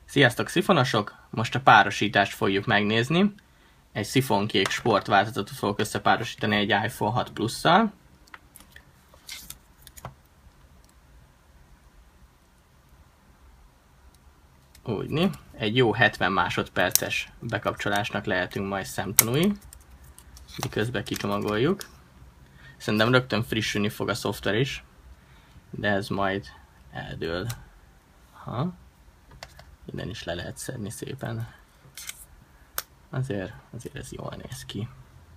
Sziasztok szifonosok! Most a párosítást fogjuk megnézni. Egy szifonkék sportváltozatot fogok összepárosítani egy iPhone 6 Plus-szal. Úgyni. Egy jó 70 másodperces bekapcsolásnak lehetünk majd szemtanúi, miközben kicsomagoljuk. Szerintem rögtön frissülni fog a szoftver is, de ez majd eldől. Innen is le lehet szedni szépen. Azért ez jól néz ki.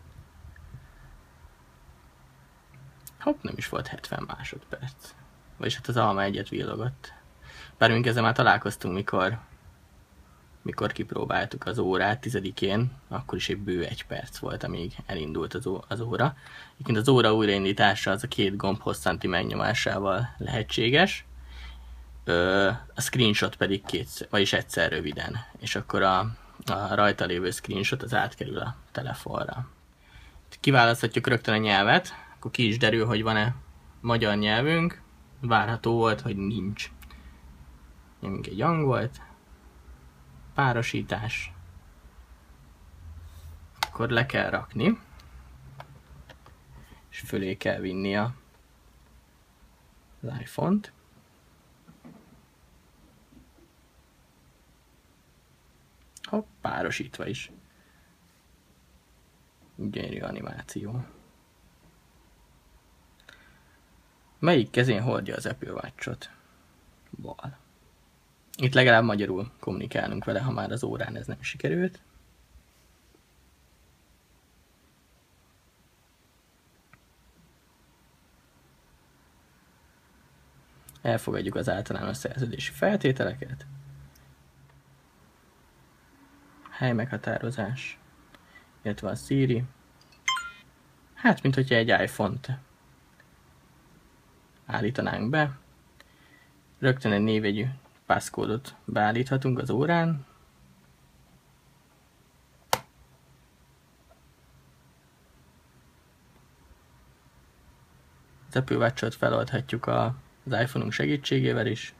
Hopp, nem is volt 70 másodperc. Vagyis hát az alma egyet villogott. Bár mink ezzel már találkoztunk, mikor kipróbáltuk az órát 10-én, akkor is egy bő 1 perc volt, amíg elindult az óra. Egyébként az óra újraindítása az a 2 gomb hosszanti megnyomásával lehetséges. A screenshot pedig vagyis egyszer röviden, és akkor a rajta lévő screenshot az átkerül a telefonra. Kiválaszthatjuk rögtön a nyelvet, akkor ki is derül, hogy van-e magyar nyelvünk. Várható volt, hogy nincs. Nyomjunk egy angolt. Párosítás. Akkor le kell rakni. És fölé kell vinni az iPhone-t. Hopp, párosítva is. Gyönyörű animáció. Melyik kezén hordja az Apple Watch-ot? Bal. Itt legalább magyarul kommunikálnunk vele, ha már az órán ez nem sikerült. Elfogadjuk az általános szerződési feltételeket. Helymeghatározás, illetve a Siri. Hát, mint hogyha egy iPhone-t állítanánk be. Rögtön egy névjegyű passcode-ot beállíthatunk az órán. Az Apple Watch-ot feloldhatjuk az iPhone-unk segítségével is.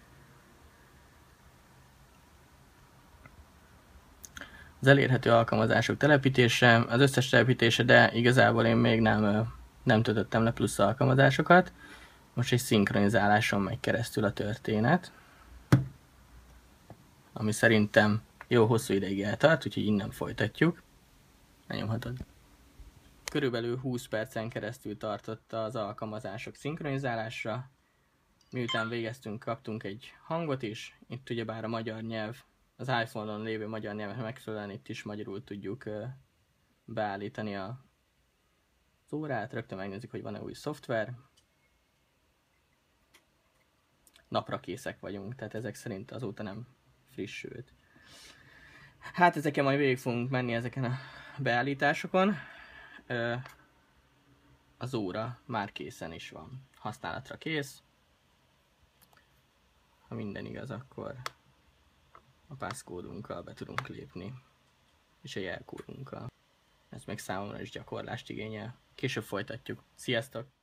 Az elérhető alkalmazások telepítése, az összes telepítése, de igazából én még nem töltöttem le plusz alkalmazásokat. Most egy szinkronizáláson megy keresztül a történet, ami szerintem jó hosszú ideig eltart, úgyhogy innen folytatjuk. Lenyomhatod. Körülbelül 20 percen keresztül tartott az alkalmazások szinkronizálásra. Miután végeztünk, kaptunk egy hangot is. Itt ugyebár a magyar nyelv, az iPhone-on lévő magyar nyelvnek megfelelően itt is magyarul tudjuk beállítani az órát. Rögtön megnézzük, hogy van-e új szoftver. Napra készek vagyunk, tehát ezek szerint azóta nem frissült. Hát ezeken majd végig fogunk menni ezeken a beállításokon. Az óra már készen is van. Használatra kész. Ha minden igaz, akkor a passcode-unkkal be tudunk lépni. És a jelkódunkkal. Ez még számomra is gyakorlást igényel. Később folytatjuk. Sziasztok!